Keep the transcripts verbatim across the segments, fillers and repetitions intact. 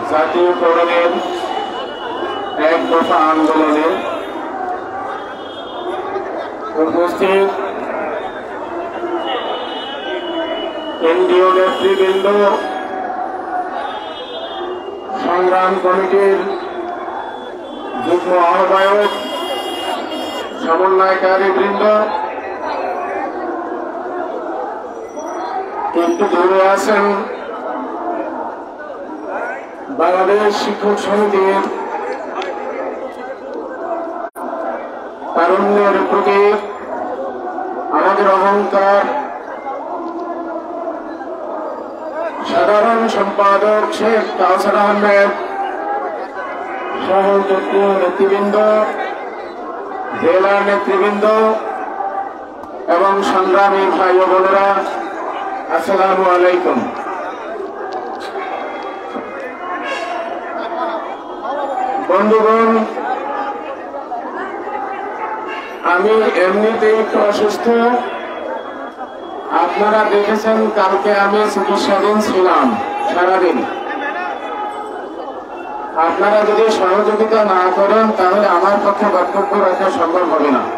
জাতীয়করণের এক দফা আন্দোলনে উপস্থিত কেন্দ্রীয় নেতৃবৃন্দ, সংগ্রাম কমিটির যুগ্ম আহ্বায়ক, সমন্বয়কারী বৃন্দ, একটু দূরে আছেন বাংলাদেশ শিক্ষক সমিতির তারুণ্যের প্রতীক, আমাদের অহংকার, সাধারণ সম্পাদক শেখ কাউসার আহমেদ সহ কেন্দ্রীয় নেতৃবৃন্দ, জেলা নেতৃবৃন্দ এবং সংগ্রামী ভাই ও বোনেরা, আসসালামু আলাইকুম। বন্ধুগণ, আমি এমনিতেই একটু অসুস্থ। আপনারা দেখেছেন কালকে আমি চিকিৎসাধীন ছিলাম সারাদিন। আপনারা যদি সহযোগিতা না করেন তাহলে আমার পক্ষে বক্তব্য রাখা সম্ভব হবে না।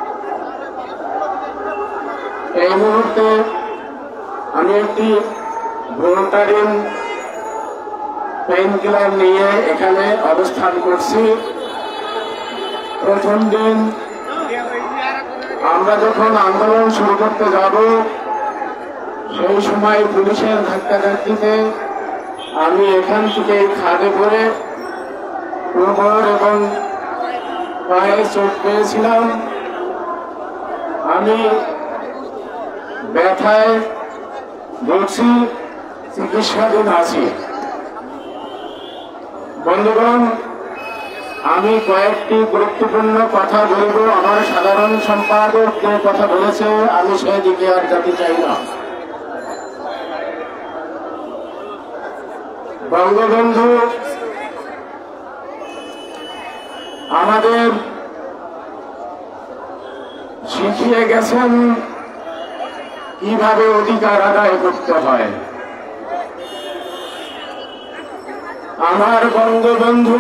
এই মুহূর্তে আমি একটি ভোল্টারিন পেইন কিলার নিয়ে এখানে অবস্থান করছি। প্রথম দিন আমরা যখন আন্দোলন শুরু করতে যাব সেই সময় পুলিশের ধাক্কাধাক্কিতে আমি এখান থেকে খাদে পড়ে কোমর এবং পায়ে চোট পেয়েছিলাম। আমি ব্যথায় বলছি, চিকিৎসাধীন আছি। বন্ধুগণ, আমি কয়েকটি গুরুত্বপূর্ণ কথা বলবো। আমার সাধারণ সম্পাদক যে কথা বলেছে আমি সেদিকে আর যেতে চাই না। বঙ্গবন্ধু আমাদের শিখিয়ে গেছেন কিভাবে অধিকার আদায় করতে হয়। আমার বঙ্গবন্ধু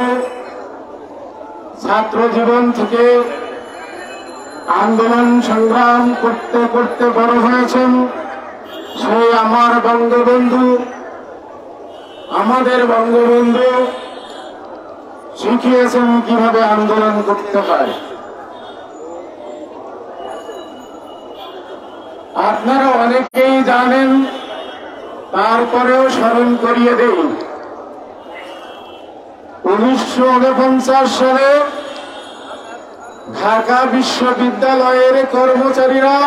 ছাত্র জীবন থেকে আন্দোলন সংগ্রাম করতে করতে বড় হয়েছেন। সেই আমার বঙ্গবন্ধু, আমাদের বঙ্গবন্ধু শিখিয়েছেন কিভাবে আন্দোলন করতে হয়। আপনারা অনেকেই জানেন, তারপরেও স্মরণ করিয়ে দেই। উনিশশো উনপঞ্চাশ সালে ঢাকা বিশ্ববিদ্যালয়ের কর্মচারীরা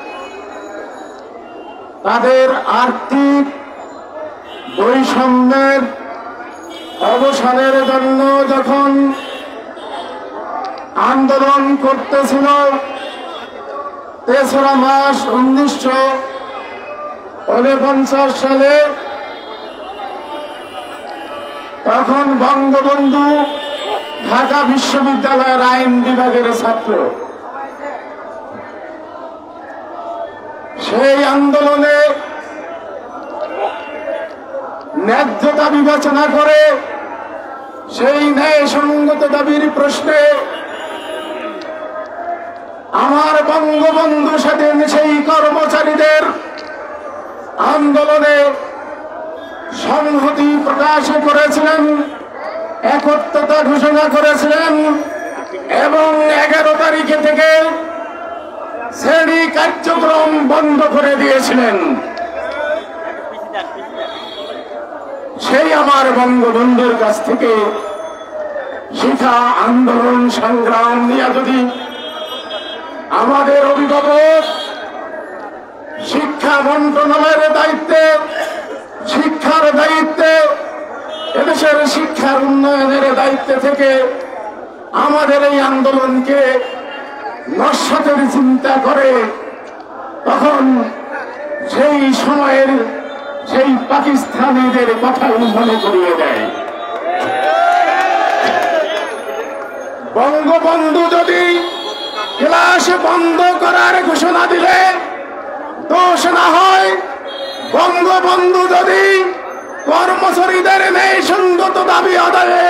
তাদের আর্থিক বৈষম্যের অবসানের জন্য যখন আন্দোলন করতেছিল, তেসরা মাস উনিশশো উনপঞ্চাশ সালে, তখন বঙ্গবন্ধু ঢাকা বিশ্ববিদ্যালয়ের আইন বিভাগের ছাত্র। সেই আন্দোলনে ন্যায্যতা বিবেচনা করে সেই ন্যায়সঙ্গত দাবির প্রশ্নে আমার বঙ্গবন্ধু সেদিন সেই কর্মচারীদের আন্দোলনে সংহতি প্রকাশ করেছিলেন, একত্রতা ঘোষণা করেছিলেন এবং এগারো তারিখে থেকে শ্রেণী কার্যক্রম বন্ধ করে দিয়েছিলেন। সেই আমার বঙ্গবন্ধুর কাছ থেকে শিক্ষা আন্দোলন সংগ্রাম নিয়ে যদি আমাদের অভিভাবক শিক্ষা মন্ত্রণালয়ের দায়িত্বে, শিক্ষার দায়িত্বে, এদেশের শিক্ষার উন্নয়নের দায়িত্বে থেকে আমাদের এই আন্দোলনকে নস্যাতের চিন্তা করে, তখন সেই সময়ের সেই পাকিস্তানিদের কথাই মনে করিয়ে দেয়। বঙ্গবন্ধু যদি ক্লাস বন্ধ করার ঘোষণা দিলে দোষ না হয়, বঙ্গবন্ধু যদি কর্মচারীদের ন্যায় সঙ্গ জাতিগত দাবি আদায়ে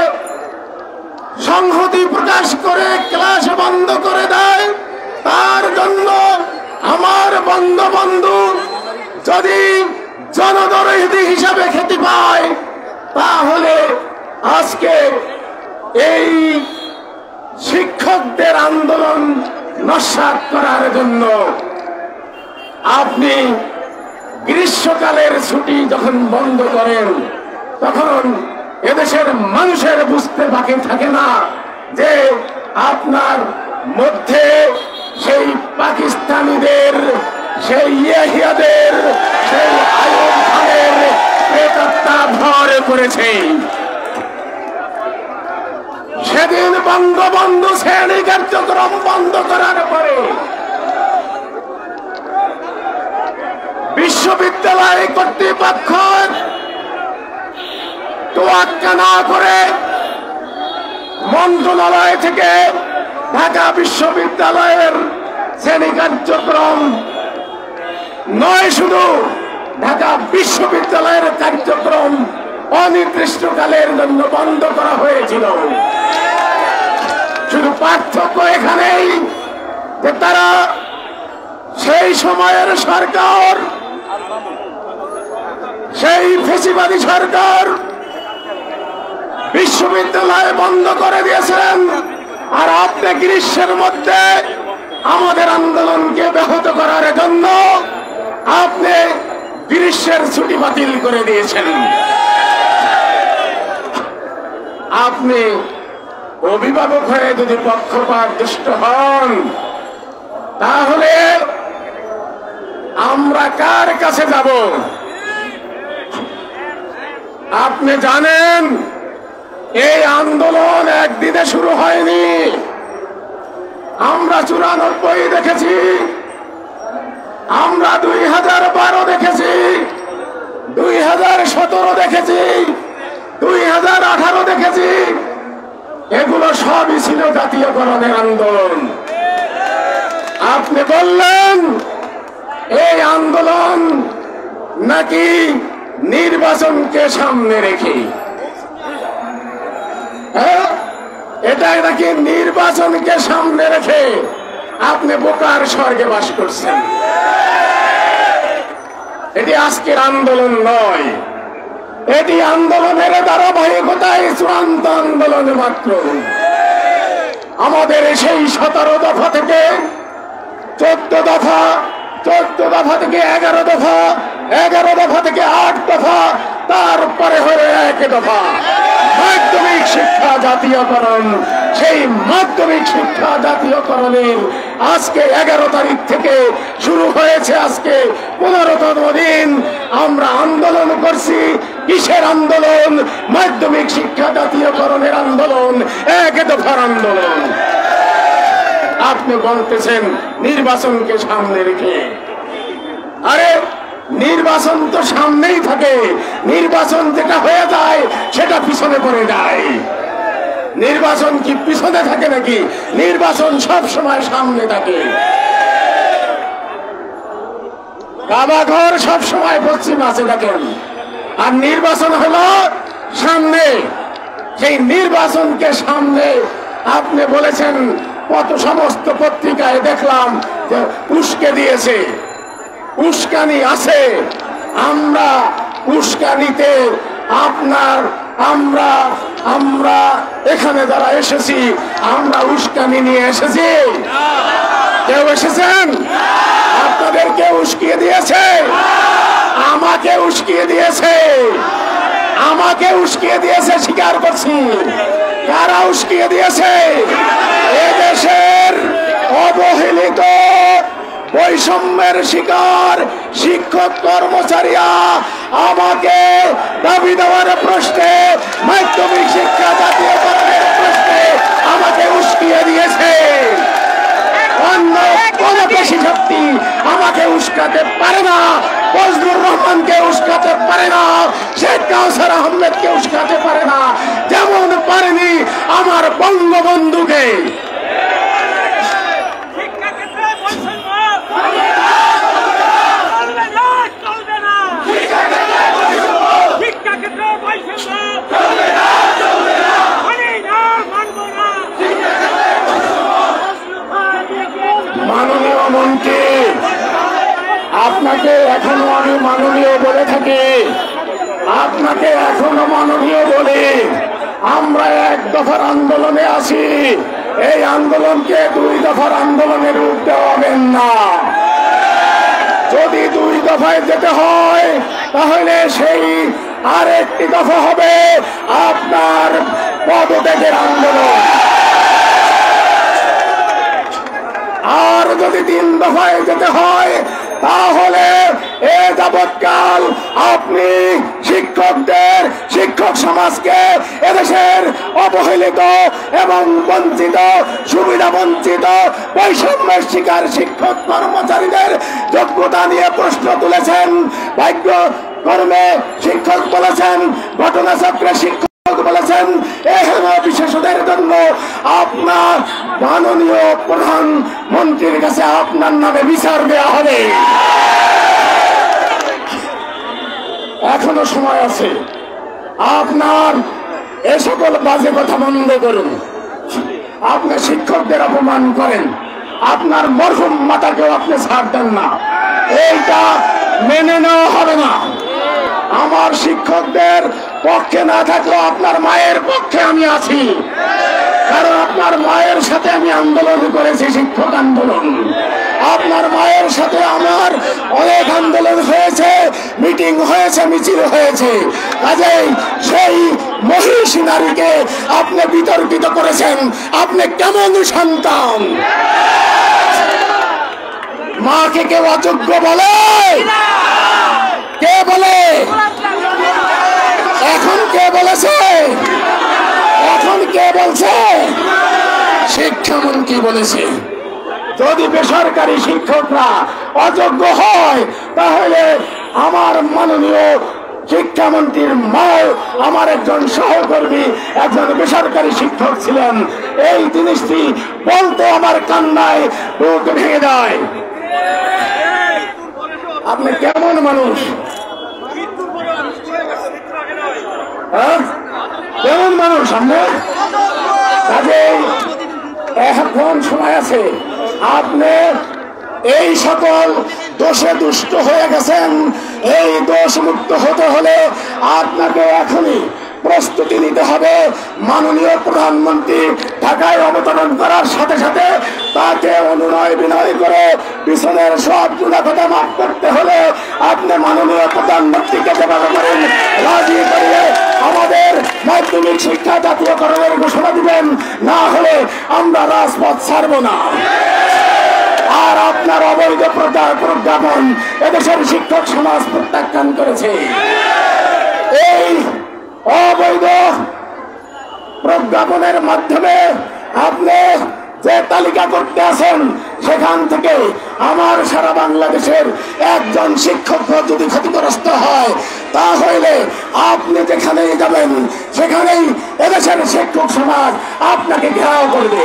সংহতি প্রকাশ করে ক্লাস বন্ধ করে দেয়, তার জন্য আমার বঙ্গবন্ধু যদি জনদরদি হিসাবে খ্যাতি পায়, তাহলে আজকে এই শিক্ষকদের আন্দোলন নস্যাৎ করার জন্য আপনি গ্রীষ্মকালের ছুটি যখন বন্ধ করেন, তখন এদেশের মানুষের বুঝতে বাকি থাকে না যে আপনার মধ্যে সেই পাকিস্তানিদের, সেই ইয়াহিয়াদের, সেই আইয়ুব খানের প্রেতাত্মা ভর করেছে। সেদিন বঙ্গবন্ধু শ্রেণী কার্যক্রম বন্ধ করার পরে বিশ্ববিদ্যালয় কর্তৃপক্ষ তোয়াক্কা না করে মন্ত্রণালয় থেকে ঢাকা বিশ্ববিদ্যালয়ের শ্রেণী কার্যক্রম নয়, শুধু ঢাকা বিশ্ববিদ্যালয়ের কার্যক্রম অনির্দিষ্টকালের জন্য বন্ধ করা হয়েছিল। শুধু পার্থক্য এখানেই যে তারা সেই সময়ের সরকার, সেই ফেসিবাদী সরকার বিশ্ববিদ্যালয় বন্ধ করে দিয়েছিলেন, আর আপনি গ্রীষ্মের মধ্যে আমাদের আন্দোলনকে ব্যাহত করার জন্য আপনি গ্রীষ্মের ছুটি বাতিল করে দিয়েছেন। আপনি অভিভাবক হয়ে যদি পক্ষপাত দুষ্ট হন, তাহলে আমরা কার কাছে যাব? আপনি জানেন এই আন্দোলন একদিনে শুরু হয়নি। আমরা চুরানব্বই দেখেছি, আমরা দুই হাজার বারো দেখেছি, দুই হাজার সতেরো দেখেছি, দুই হাজার আঠারো দেখেছি। এগুলো সবই ছিল জাতীয়করণের আন্দোলন। আপনি বললেন এই আন্দোলন নাকি নির্বাচনকে সামনে রেখে, হ্যাঁ, এটা নাকি নির্বাচনকে সামনে রেখে আপনি বোকার স্বর্গে বাস করছেন। এটি আজকের আন্দোলন নয়, এটি আন্দোলনের ধারাবাহিকতায় চূড়ান্ত আন্দোলন মাত্র। আমাদের সেই সতেরো দফা থেকে চোদ্দ দফা, চোদ্দ দফা থেকে এগারো দফা, এগারো দফা থেকে আট দফা, তারপরে হলো এক দফা মাধ্যমিক শিক্ষা জাতীয়করণ। সেই মাধ্যমিক শিক্ষা জাতীয়করণের আজকে এগারো তারিখ থেকে শুরু হয়েছে, আজকে পনেরোতম দিন আমরা আন্দোলন করছি। কিসের আন্দোলন? মাধ্যমিক শিক্ষা জাতীয়করণের আন্দোলন, এক দফার আন্দোলন। আপনি বলতেছেন নির্বাচনকে সামনে রেখে। আরে নির্বাচন তো সামনেই থাকে, নির্বাচন যেটা হয়ে যায় সেটা পিছনে পড়ে যায়। নির্বাচন কি পিছনে থাকে নাকি? নির্বাচন সব সময় সামনে থাকে। কাবাঘর সব সময় পশ্চিম আছে দেখেন, আর নির্বাচন হলো সামনে। সেই নির্বাচনকে সামনে আপনি বলেছেন, কত সমস্ত পত্রিকায় দেখলাম যে উস্কে দিয়েছে, উস্কানি আছে। আমরা উস্কানিতে আপনার আমরা আমরা এখানে যারা এসেছি, আমরা উস্কানি নিয়ে এসেছি? কেউ এসেছেন? আপনাদেরকে উস্কিয়ে দিয়েছে, আমাকে উস্কিয়ে দিয়েছে, আমাকে উস্কিয়ে দিয়েছে, স্বীকার করছি। কারা উস্কিয়ে দিয়েছে? এদেশের অবহেলিত বৈষম্যের শিকার শিক্ষক কর্মচারীরা আমাকে দাবি দেওয়ার প্রশ্নে, মাধ্যমিক শিক্ষা জাতীয়করণের প্রশ্নে আমাকে উস্কিয়ে দিয়েছে। অন্য কোন পেশি শক্তি আমাকে উস্কাতে পারে না, ফজলুর রহমানকে উস্কাতে পারে না, শেখ কাউসার আহমেদকে উস্কাতে পারে না, যেমন পারেনি আমার বঙ্গবন্ধুকে। শিক্ষা ক্ষেত্রে বৈষম্য আপনাকে এখনো আমি মাননীয় বলে থাকি, আপনাকে এখনো মাননীয় বলি। আমরা এক দফার আন্দোলনে আছি, এই আন্দোলনকে দুই দফার আন্দোলনে রূপ দেওয়াবেন না। যদি দুই দফায় যেতে হয় তাহলে সেই আর একটি দফা হবে আপনার পদত্যাগের আন্দোলন। আর যদি তিন দফায় যেতে হয় তাহলে এ যাবৎকাল আপনি শিক্ষকদের, শিক্ষক সমাজকে, এদেশের অবহেলিত এবং বঞ্চিত, সুবিধা বঞ্চিত, বৈষম্যের শিকার শিক্ষক কর্মচারীদের যোগ্যতা নিয়ে প্রশ্ন তুলেছেন। ভাগ্য কর্মে শিক্ষক বলেছেন, ঘটনাচক্রে শিক্ষক বলেছেন। এখানে বিশেষদের জন্য আপনার মাননীয় প্রধানমন্ত্রীর কাছে আপনার নামে বিচার দেওয়া হবে। এখনো সময় আছে, আপনার এ সকল বাজে কথা বন্ধ করুন। আপনি শিক্ষকদের অপমান করেন, আপনার মরহুম মাতাকেও আপনি ছাড় দেন না, এইটা মেনে নেওয়া হবে না। আমার শিক্ষকদের পক্ষে না থাকলেও আপনার মায়ের পক্ষে আমি আছি, কারণ আপনার মায়ের সাথে আমি আন্দোলন করেছি, শিক্ষক আন্দোলন। আপনার মায়ের সাথে আমার অনেক আন্দোলন হয়েছে, মিটিং হয়েছে, মিছিল হয়েছে। কাজেই সেই মহিষী নারীকে আপনি বিতর্কিত করেছেন। আপনি কেমন সন্তান? মাকে কেউ অযোগ্য বলে? কে বলে? এখন কে বলেছে? এখন কে বলছে? শিক্ষামন্ত্রী বলেছে। যদি বেসরকারি শিক্ষকরা অযোগ্য হয় তাহলে আমার মাননীয় শিক্ষামন্ত্রীর মাও আমার একজন সহকর্মী, একজন বেসরকারি শিক্ষক ছিলেন। এই জিনিসটি বলতে আমার কান্নায় বুক ভেঙে যায়। আপনি কেমন মানুষ? কেমন মানুষ আপনি? কাজেই এখন সময় আছে। আপনি এই সকল দোষে দুষ্ট হয়ে গেছেন, এই দোষ মুক্ত হতে হলে আপনাকে এখনই প্রস্তুতি নিতে হবে। মাননীয় প্রধানমন্ত্রী ঢাকায় অবতরণ করার সাথে সাথে তাকে অনুনয় বিনয় করে পিছনের সব গুণাকতা মাফ করতে হলে আপনি মাননীয় প্রধানমন্ত্রীকে যেভাবে করেন রাজি করিয়ে আমাদের মাধ্যমিক শিক্ষা জাতীয়করণের ঘোষণা দিবেন, না হলে আমরা রাজপথ ছাড়ব না। আর আপনার অবৈধ প্রচার প্রজ্ঞাপন এদেশের শিক্ষক সমাজ প্রত্যাখ্যান করেছে। এই অবৈধ প্রজ্ঞাপনের মাধ্যমে আপনি যে তালিকা করতে আছেন সেখান থেকে আমার সারা বাংলাদেশের একজন শিক্ষক যদি ক্ষতিগ্রস্ত হয় তাহলে আপনি যেখানেই যাবেন সেখানেই এদেশের শিক্ষক সমাজ আপনাকে ঘেরাও করবে।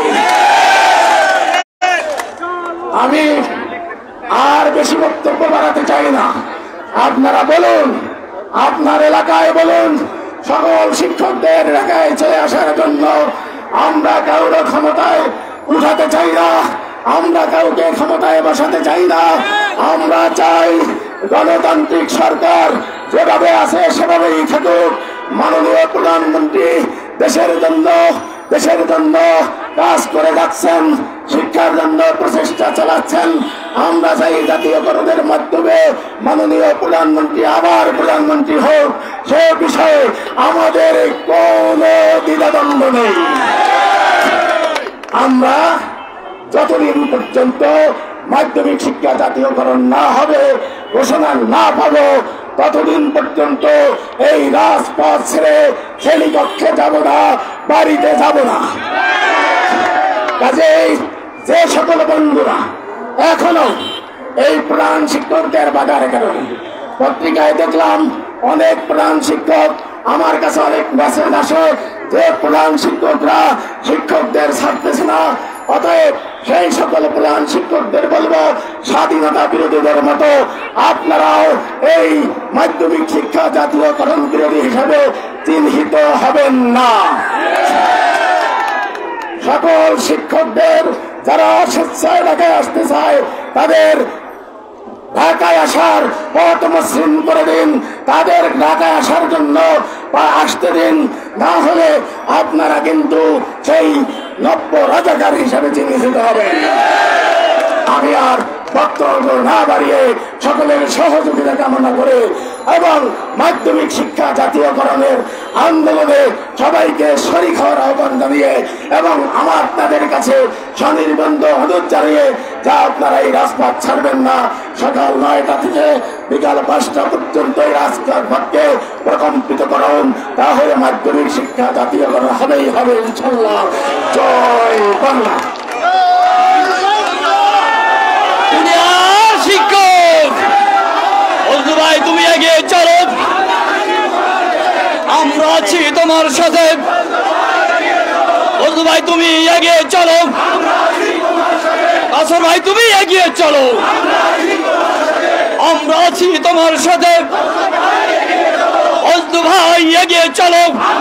আমি আর বেশি বক্তব্য বাড়াতে চাই না। আপনারা বলুন, আপনার এলাকায় বলুন, সকল শিক্ষকদের এলাকায় চলে আসার জন্য। আমরা কারোর ক্ষমতায় উঠাতে চাই না, আমরা কাউকে ক্ষমতায় বসাতে চাই না। আমরা চাই গণতান্ত্রিক সরকার যেভাবে আছে সেভাবেই থাকুক। মাননীয় প্রধানমন্ত্রী দেশের জন্য দেশের জন্য কাজ করে যাচ্ছেন, শিক্ষার জন্য প্রচেষ্টা চালাচ্ছেন। আমরা চাই জাতীয়করণের মাধ্যমে মাননীয় প্রধানমন্ত্রী আবার প্রধানমন্ত্রী হোক, সে বিষয়ে আমাদের কোনো দ্বিধাদ্বন্দ্ব নেই। আমরা যতদিন পর্যন্ত মাধ্যমিক শিক্ষা জাতীয়করণ না হবে, ঘোষণা না পাবো, ততদিন পর্যন্ত এই রাজপথ ছেড়ে শ্রেণীকক্ষে যাব না, বাড়িতে যাব না। কাজেই যে সকল বন্ধুরা এখনো এই প্রাণ শিক্ষকদের বাজারে কারণে পত্রিকায় দেখলাম অনেক প্রাণ শিক্ষক, আমার কাছে অনেক মেসেজ আসে যে প্রধান শিক্ষকরা শিক্ষকদের ছাড়তেছে না। অতএব সেই সকল প্রধান শিক্ষকদের বলবো, স্বাধীনতা বিরোধীদের মতো আপনারাও এই মাধ্যমিক শিক্ষা জাতীয়করণ বিরোধী হিসাবে চিহ্নিত হবেন না। সকল শিক্ষকদের যারা স্বেচ্ছায় ঢাকায় আসতে চায় তাদের ঢাকায় আসার পথ মসৃণ করে দিন, তাদের ঢাকায় আসার জন্য আসতে দিন, না হলে আপনারা কিন্তু সেই নব্য রাজাকার হিসাবে চিহ্নিত হবেন। আমি আর বক্তব্য না বাড়িয়ে সকলের সহযোগিতা কামনা করে এবং মাধ্যমিক শিক্ষা জাতীয়করণের আন্দোলনে সবাইকে শরীক হওয়ার আহ্বান জানিয়ে এবং আমার আপনাদের কাছে স্বনির্বন্ধ অনুরোধ জানিয়ে যা আপনারা এই রাজপথ ছাড়বেন না, সকাল নয়টা থেকে বিকাল পাঁচটা পর্যন্ত এই রাজপথকে প্রকম্পিত করুন, তাহলে মাধ্যমিক শিক্ষা জাতীয়করণ হবেই হবে ইনশাল্লাহ। জয় বাংলা। শিক্ষক বন্ধু ভাই, তুমি এগিয়ে চলো, আমরা আছি তোমার সাথে। বন্ধু ভাই তুমি এগিয়ে চলো, আসর ভাই তুমি এগিয়ে চলো, আমরা আছি তোমার সাথে। বন্ধু ভাই এগিয়ে চলো,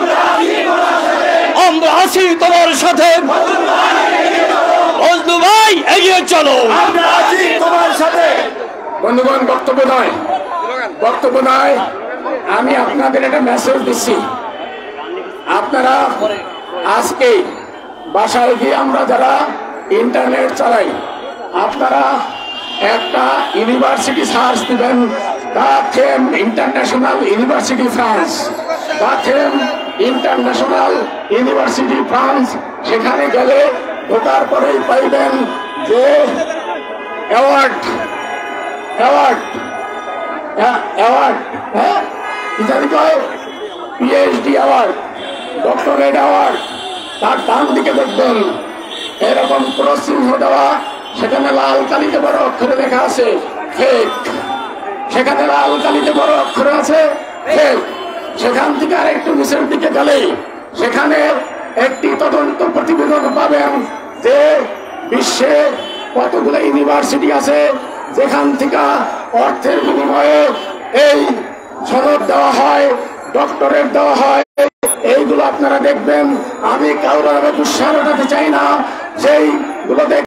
আমরা আছি তোমার সাথে। বন্ধু ভাই এগিয়ে চলো, আমরা আছি তোমার সাথে। বন্ধুগণ, বক্তব্য নয় বক্তব্য নয় আমি আপনাদের একটা মেসেজ দিচ্ছি। আপনারা আজকে বাসায় গিয়ে আমরা যারা ইন্টারনেট চালাই, আপনারা একটা ইউনিভার্সিটি সার্চ দিবেন, দা থেম ইন্টারন্যাশনাল ইউনিভার্সিটি ফ্রান্স, দা থেম ইন্টারন্যাশনাল ইউনিভার্সিটি ফ্রান্স। সেখানে গেলে ঢোকার পরেই পাইবেন যে অ্যাওয়ার্ড অ্যাওয়ার্ড অ্যাওয়ার্ড হ্যাঁ কি জানি কয়, পিএইচডি অ্যাওয়ার্ড, ডক্টরেট অ্যাওয়ার্ড। তার ডান দিকে দেখবেন এরকম প্রচিহ্ন দেওয়া, সেখানে লাল কালিতে বড় অক্ষরে লেখা আছে ফেক, সেখানে লাল কালিতে বড় অক্ষরে আছে ফেক। সেখান থেকে আর একটু নিচের দিকে গেলে সেখানে একটি তদন্ত প্রতিবেদন পাবেন যে বিশ্বে কতগুলো ইউনিভার্সিটি আছে যেখান থেকে অর্থের বিনিময়ে এই সনদ দেওয়া হয়, ডক্টরেট দেওয়া হয়। এইগুলো আপনারা দেখবেন। আমি কারোর দুঃসাহস চাই না, সেইগুলো